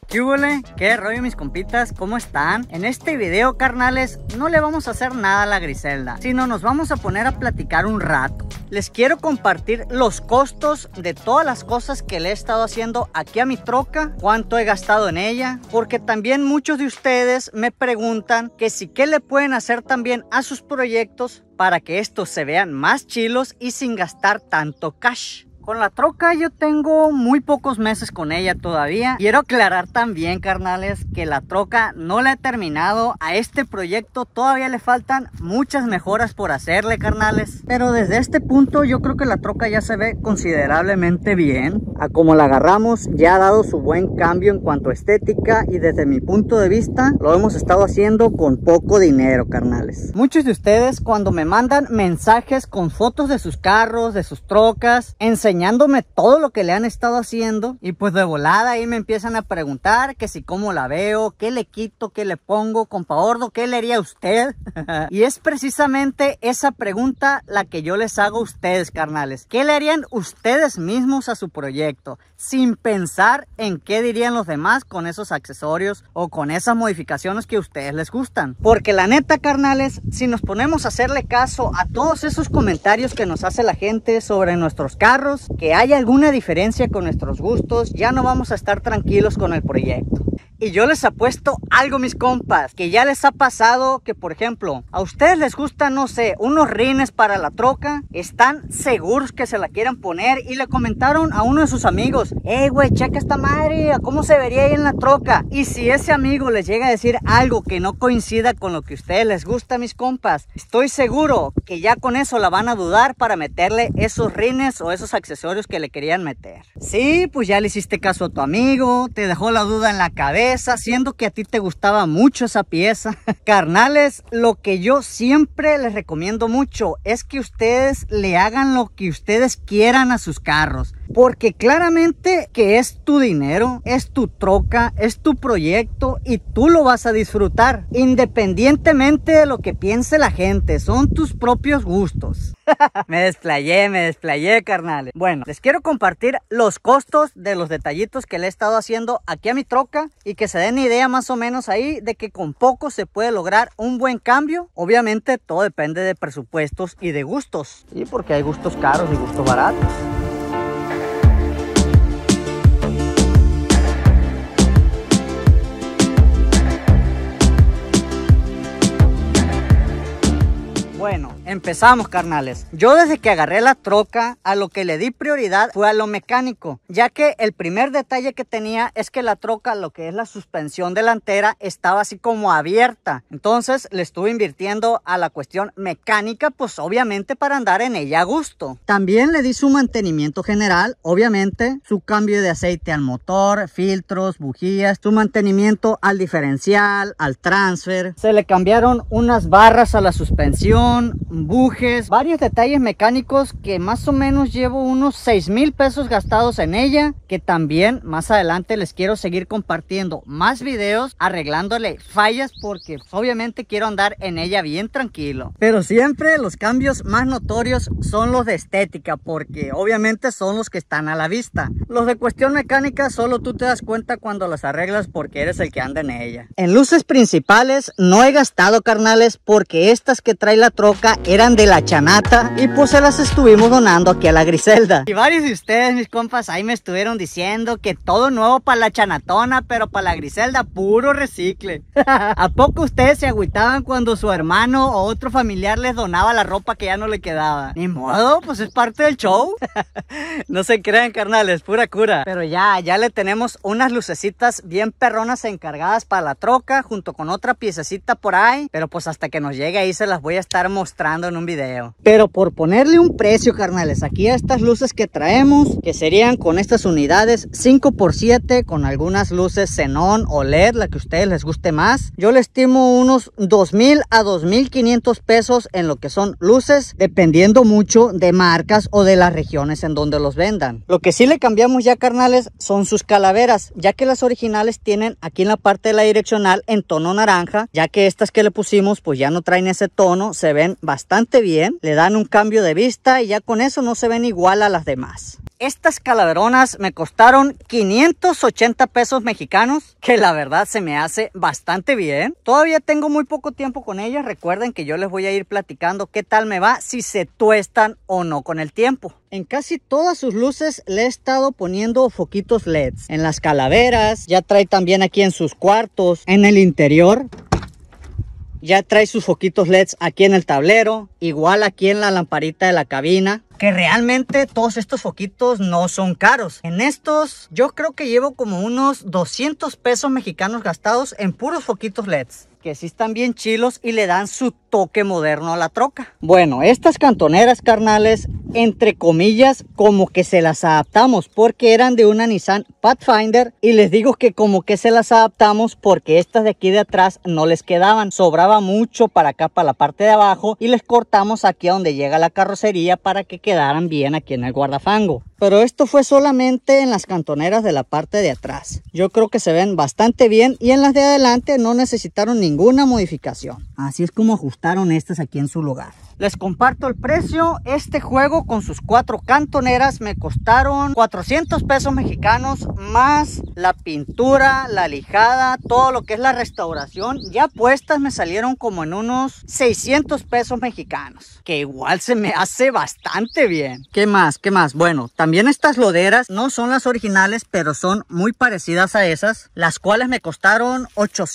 ¿Qué hubole? ¿Qué rollo, mis compitas? ¿Cómo están? En este video, carnales, no le vamos a hacer nada a la Griselda, sino nos vamos a poner a platicar un rato. Les quiero compartir los costos de todas las cosas que le he estado haciendo aquí a mi troca, cuánto he gastado en ella, porque también muchos de ustedes me preguntan que si qué le pueden hacer también a sus proyectos para que estos se vean más chilos y sin gastar tanto cash. Con la troca yo tengo muy pocos meses con ella todavía. Quiero aclarar también, carnales, que la troca no la he terminado. A este proyecto todavía le faltan muchas mejoras por hacerle, carnales. Pero desde este punto yo creo que la troca ya se ve considerablemente bien. A como la agarramos ya ha dado su buen cambio en cuanto a estética. Y desde mi punto de vista lo hemos estado haciendo con poco dinero, carnales. Muchos de ustedes cuando me mandan mensajes con fotos de sus carros, de sus trocas, enseñándome todo lo que le han estado haciendo, y pues de volada ahí me empiezan a preguntar que si cómo la veo, qué le quito, qué le pongo, compa Gordo, qué le haría a usted. Y es precisamente esa pregunta la que yo les hago a ustedes, carnales. ¿Qué le harían ustedes mismos a su proyecto? Sin pensar en qué dirían los demás con esos accesorios o con esas modificaciones que a ustedes les gustan. Porque la neta, carnales, si nos ponemos a hacerle caso a todos esos comentarios que nos hace la gente sobre nuestros carros, que haya alguna diferencia con nuestros gustos, ya no vamos a estar tranquilos con el proyecto. Y yo les apuesto algo, mis compas, que ya les ha pasado que, por ejemplo, a ustedes les gustan, no sé, unos rines para la troca, están seguros que se la quieran poner y le comentaron a uno de sus amigos: hey, güey, checa esta madre, ¿cómo se vería ahí en la troca? Y si ese amigo les llega a decir algo que no coincida con lo que a ustedes les gusta, mis compas, estoy seguro que ya con eso la van a dudar para meterle esos rines o esos accesorios que le querían meter. Sí, pues ya le hiciste caso a tu amigo, te dejó la duda en la cabeza, siendo que a ti te gustaba mucho esa pieza. Carnales, lo que yo siempre les recomiendo mucho es que ustedes le hagan lo que ustedes quieran a sus carros. Porque claramente que es tu dinero, es tu troca, es tu proyecto y tú lo vas a disfrutar. Independientemente de lo que piense la gente, son tus propios gustos. Me desplayé, carnales. Bueno, les quiero compartir los costos de los detallitos que le he estado haciendo aquí a mi troca y que se den idea más o menos ahí de que con poco se puede lograr un buen cambio. Obviamente todo depende de presupuestos y de gustos. Sí, porque hay gustos caros y gustos baratos. Bueno, empezamos, carnales. Yo desde que agarré la troca, a lo que le di prioridad fue a lo mecánico, ya que el primer detalle que tenía es que la troca, lo que es la suspensión delantera, estaba así como abierta. Entonces le estuve invirtiendo a la cuestión mecánica, pues obviamente para andar en ella a gusto. También le di su mantenimiento general, obviamente, su cambio de aceite al motor, filtros, bujías, su mantenimiento al diferencial, al transfer. Se le cambiaron unas barras a la suspensión, bujes, varios detalles mecánicos que más o menos llevo unos 6,000 pesos gastados en ella, que también más adelante les quiero seguir compartiendo más videos arreglándole fallas, porque obviamente quiero andar en ella bien tranquilo. Pero siempre los cambios más notorios son los de estética, porque obviamente son los que están a la vista. Los de cuestión mecánica solo tú te das cuenta cuando las arreglas, porque eres el que anda en ella. En luces principales no he gastado, carnales, porque estas que trae la troca eran de la Chanata y pues se las estuvimos donando aquí a la Griselda. Y varios de ustedes, mis compas, ahí me estuvieron diciendo que todo nuevo para la Chanatona, pero para la Griselda puro recicle. ¿A poco ustedes se agüitaban cuando su hermano o otro familiar les donaba la ropa que ya no le quedaba? Ni modo, pues es parte del show. No se crean, carnales, pura cura. Pero ya le tenemos unas lucecitas bien perronas encargadas para la troca, junto con otra piececita por ahí, pero pues hasta que nos llegue ahí se las voy a estar mostrando en un video. Pero por ponerle un precio, carnales, aquí a estas luces que traemos, que serían con estas unidades 5x7 con algunas luces xenón o LED, la que a ustedes les guste más, yo le estimo unos 2,000 a 2,500 pesos en lo que son luces, dependiendo mucho de marcas o de las regiones en donde los vendan. Lo que sí le cambiamos ya, carnales, son sus calaveras, ya que las originales tienen aquí en la parte de la direccional en tono naranja, ya que estas que le pusimos pues ya no traen ese tono, se ven bastante bastante bien, le dan un cambio de vista y ya con eso no se ven igual a las demás. Estas calaveronas me costaron 580 pesos mexicanos, que la verdad se me hace bastante bien. Todavía tengo muy poco tiempo con ellas. Recuerden que yo les voy a ir platicando qué tal me va, si se tuestan o no con el tiempo. En casi todas sus luces le he estado poniendo foquitos LEDs. En las calaveras, ya trae también aquí en sus cuartos, en el interior. Ya trae sus foquitos LEDs aquí en el tablero, igual aquí en la lamparita de la cabina. Que realmente todos estos foquitos no son caros. En estos yo creo que llevo como unos 200 pesos mexicanos gastados en puros foquitos LEDs. Que sí están bien chilos y le dan su toque moderno a la troca. Bueno, estas cantoneras, carnales, entre comillas, como que se las adaptamos porque eran de una Nissan Pathfinder. Y les digo que como que se las adaptamos porque estas de aquí de atrás no les quedaban. Sobraba mucho para acá, para la parte de abajo. Y les cortamos aquí a donde llega la carrocería para que quedaran bien aquí en el guardafango. Pero esto fue solamente en las cantoneras de la parte de atrás. Yo creo que se ven bastante bien y en las de adelante no necesitaron ninguna modificación. Así es como ajustaron estas aquí en su lugar. Les comparto el precio. Este juego con sus 4 cantoneras me costaron 400 pesos mexicanos más la pintura, la lijada, todo lo que es la restauración. Ya puestas me salieron como en unos 600 pesos mexicanos, que igual se me hace bastante bien. ¿Qué más? ¿Qué más? Bueno, también estas loderas no son las originales, pero son muy parecidas a esas, las cuales me costaron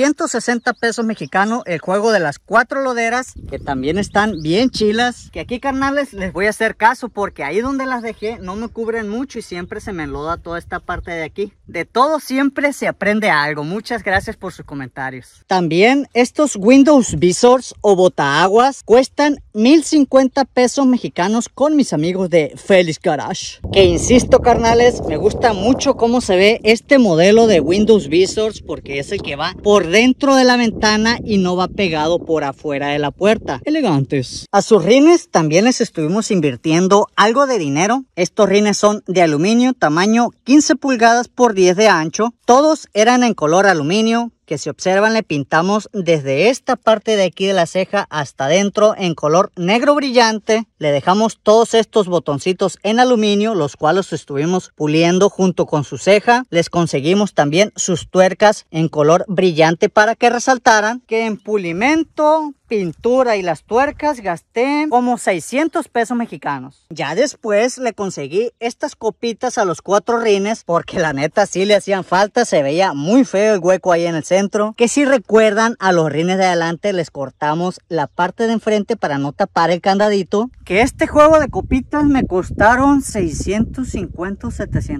860 pesos mexicanos el juego de las 4 loderas, que también están bien chilas. Que aquí, carnales, les voy a hacer caso porque ahí donde las dejé no me cubren mucho y siempre se me enloda toda esta parte de aquí. De todo siempre se aprende algo. Muchas gracias por sus comentarios. También estos Windows Visors o botaaguas cuestan 1050 pesos mexicanos con mis amigos de Félix Garage. Que insisto, carnales, me gusta mucho cómo se ve este modelo de Windows Visors porque es el que va por dentro de la ventana y no va pegado por afuera de la puerta. Elegantes. A sus rines también les estuvimos invirtiendo algo de dinero. Estos rines son de aluminio, tamaño 15 pulgadas por 10 de ancho. Todos eran en color aluminio, que si observan le pintamos desde esta parte de aquí de la ceja hasta adentro en color negro brillante. Le dejamos todos estos botoncitos en aluminio, los cuales estuvimos puliendo junto con su ceja. Les conseguimos también sus tuercas en color brillante para que resaltaran. Que en pulimento, pintura y las tuercas gasté como 600 pesos mexicanos. Ya después le conseguí estas copitas a los 4 rines porque la neta sí le hacían falta. Se veía muy feo el hueco ahí en el centro. Que si recuerdan, a los rines de adelante les cortamos la parte de enfrente para no tapar el candadito. Que este juego de copitas me costaron 650 o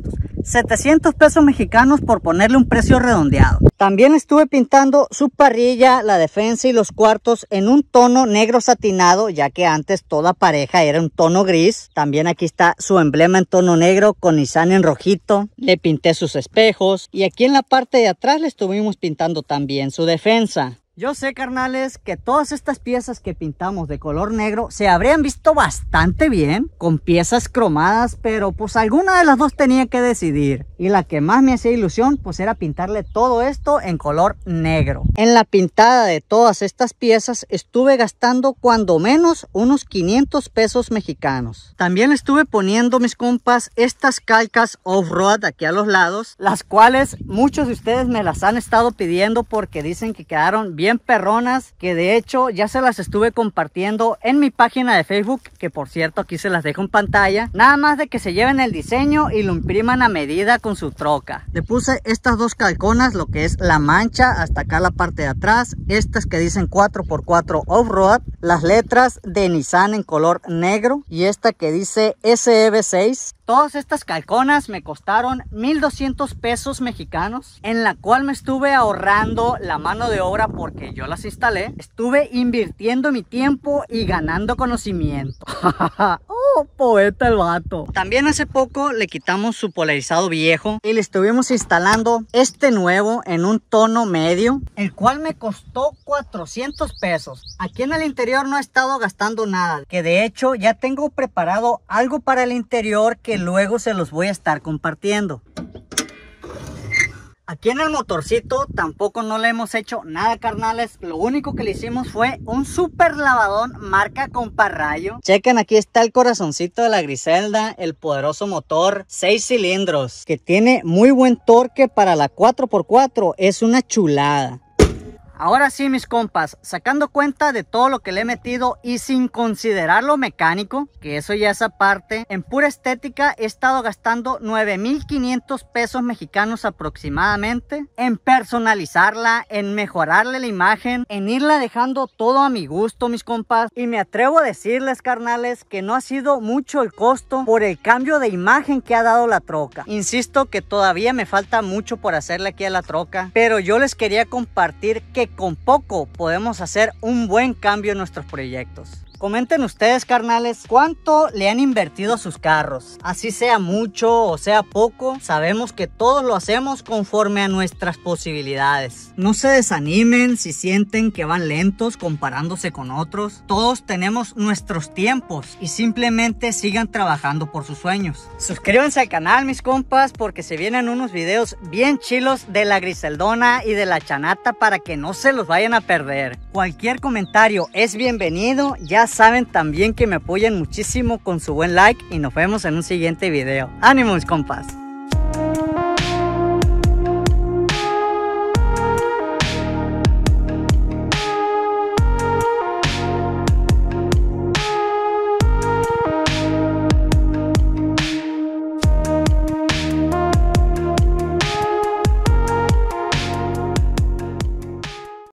700 pesos mexicanos, por ponerle un precio redondeado. También estuve pintando su parrilla, la defensa y los cuartos en un tono negro satinado, ya que antes toda pareja era un tono gris. También aquí está su emblema en tono negro con Nissan en rojito. Le pinté sus espejos y aquí en la parte de atrás le estuvimos pintando también su defensa. Yo sé, carnales, que todas estas piezas que pintamos de color negro se habrían visto bastante bien con piezas cromadas, pero pues alguna de las dos tenía que decidir. Y la que más me hacía ilusión pues era pintarle todo esto en color negro. En la pintada de todas estas piezas estuve gastando cuando menos unos 500 pesos mexicanos. También estuve poniendo, mis compas, estas calcas off-road aquí a los lados, las cuales muchos de ustedes me las han estado pidiendo porque dicen que quedaron bien perronas, que de hecho ya se las estuve compartiendo en mi página de Facebook, que por cierto aquí se las dejo en pantalla. Nada más de que se lleven el diseño y lo impriman a medida con su troca. Le puse estas 2 calconas, lo que es la mancha hasta acá la parte de atrás, estas que dicen 4x4 off-road, las letras de Nissan en color negro y esta que dice SEV6. Todas estas calconas me costaron 1200 pesos mexicanos, en la cual me estuve ahorrando la mano de obra porque yo las instalé. Estuve invirtiendo mi tiempo y ganando conocimiento. Oh, poeta el vato. También hace poco le quitamos su polarizado viejo y le estuvimos instalando este nuevo en un tono medio, el cual me costó 400 pesos. Aquí en el interior no he estado gastando nada, que de hecho ya tengo preparado algo para el interior que luego se los voy a estar compartiendo. Aquí en el motorcito tampoco no le hemos hecho nada, carnales. Lo único que le hicimos fue un super lavadón marca Comparrayo. Chequen, aquí está el corazoncito de la Griselda, el poderoso motor 6 cilindros que tiene muy buen torque para la 4x4. Es una chulada. Ahora sí, mis compas, sacando cuenta de todo lo que le he metido y sin considerar lo mecánico, que eso ya es aparte, en pura estética he estado gastando 9,500 pesos mexicanos aproximadamente en personalizarla, en mejorarle la imagen, en irla dejando todo a mi gusto, mis compas. Y me atrevo a decirles, carnales, que no ha sido mucho el costo por el cambio de imagen que ha dado la troca. Insisto que todavía me falta mucho por hacerle aquí a la troca, pero yo les quería compartir que con poco podemos hacer un buen cambio en nuestros proyectos. Comenten ustedes, carnales, cuánto le han invertido a sus carros. Así sea mucho o sea poco, sabemos que todos lo hacemos conforme a nuestras posibilidades. No se desanimen si sienten que van lentos comparándose con otros. Todos tenemos nuestros tiempos y simplemente sigan trabajando por sus sueños. Suscríbanse al canal, mis compas, porque se vienen unos videos bien chilos de la Griseldona y de la Chanata para que no se los vayan a perder. Cualquier comentario es bienvenido. Ya saben también que me apoyan muchísimo con su buen like y nos vemos en un siguiente video. ¡Ánimo, mis compas!